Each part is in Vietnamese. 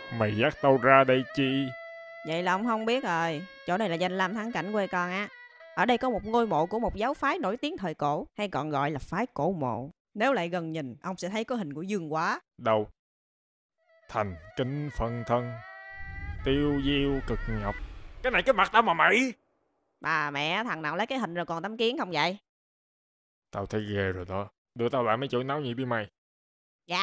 Mày dắt tao ra đây chi? Vậy là ông không biết rồi. Chỗ này là danh lam thắng cảnh quê con á. Ở đây có một ngôi mộ của một giáo phái nổi tiếng thời cổ, hay còn gọi là phái cổ mộ. Nếu lại gần nhìn, ông sẽ thấy có hình của Dương Quá. Đâu? Thành kính phân thân, tiêu diêu cực nhọc. Cái này cái mặt tao mà mày. Bà mẹ, thằng nào lấy cái hình rồi còn tấm kiến không vậy? Tao thấy ghê rồi đó. Đưa tao lại mấy chỗ náo nhiệt đi mày. Dạ.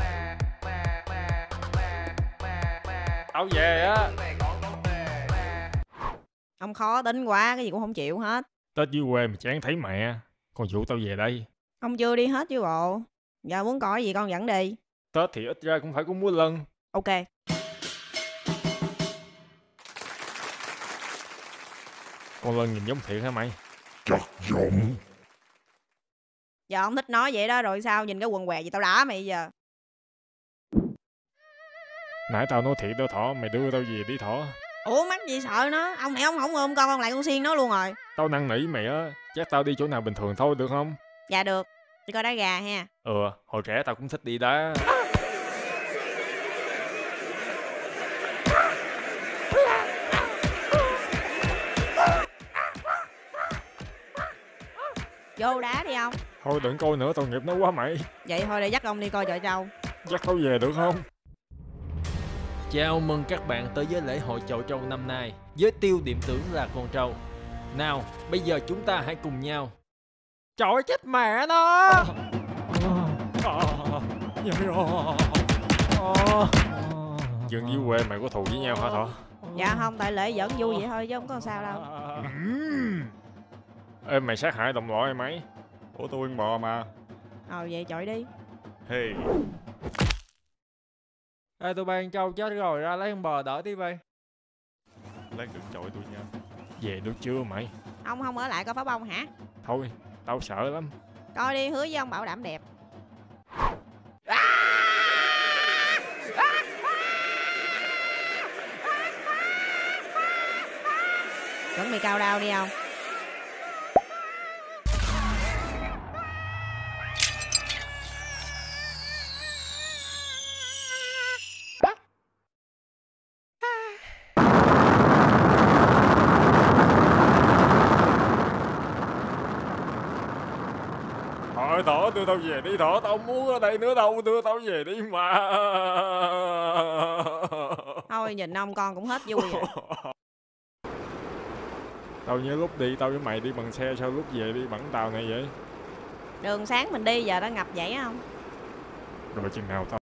Tao về á. Ông khó tính quá, cái gì cũng không chịu hết. Tết dưới quê mà chán thấy mẹ. Còn vụ tao về đây. Ông chưa đi hết chứ bộ. Giờ muốn coi gì con dẫn đi. Tết thì ít ra cũng phải có múa lân. Ok. Con lân nhìn giống thiệt hả mày? Chắc giọng. Giờ ông thích nói vậy đó rồi sao? Nhìn cái quần què gì tao đá mày giờ. Nãy tao nói thiệt đó Thỏ. Mày đưa tao về đi Thỏ. Ủa mắc gì sợ nó? Ông này ông không ôm con lại con xiên nó luôn rồi. Tao năn nỉ mày á. Chắc tao đi chỗ nào bình thường thôi được không? Dạ được. Đi coi đá gà ha. Hồi trẻ tao cũng thích đi đá. Vô đá đi ông. Thôi đừng coi nữa, tội nghiệp nó quá mày. Vậy thôi để dắt ông đi coi chợ trâu. Dắt tao về được không? Chào mừng các bạn tới với lễ hội chậu trâu năm nay với tiêu điểm tưởng là con trâu. Nào, bây giờ chúng ta hãy cùng nhau. Trời ơi, chết mẹ nó! Dân dưới quê mày có thù với nhau hả Thỏ? Dạ không, tại lễ dẫn vui vậy thôi chứ không có sao đâu. Ê mày sát hại đồng loại mày. Ủa tôi ăn bò mà. Vậy chọi đi. Hey. Ê, tụi bay ăn trâu chết rồi, ra lấy con bò đỡ tí bay. Lát đừng chọi tôi nha. Về được chưa mày? Ông không ở lại coi pháo bông hả? Thôi, tao sợ lắm. Coi đi, hứa với ông bảo đảm đẹp. Chuẩn bị cao đao đi không? Thôi Thỏ, đưa tao về đi Thỏ. Tao muốn ở đây nữa đâu. Đưa tao về đi mà. Thôi nhìn ông con cũng hết vui rồi. Tao nhớ lúc đi tao với mày đi bằng xe, sao lúc về đi bằng tàu này vậy? Đường sáng mình đi giờ đã ngập vậy không? Rồi chừng nào tao